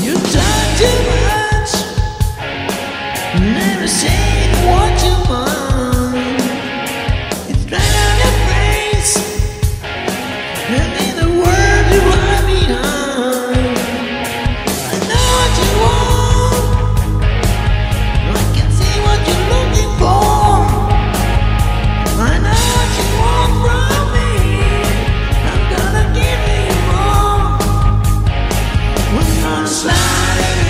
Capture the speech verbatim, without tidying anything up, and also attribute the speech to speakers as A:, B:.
A: You talk too much, never say what you want. It's right on your face, and in the world you are behind. I know what you want, I can see what you're looking for. I know what you want from me, I'm gonna give you more. We're gonna slide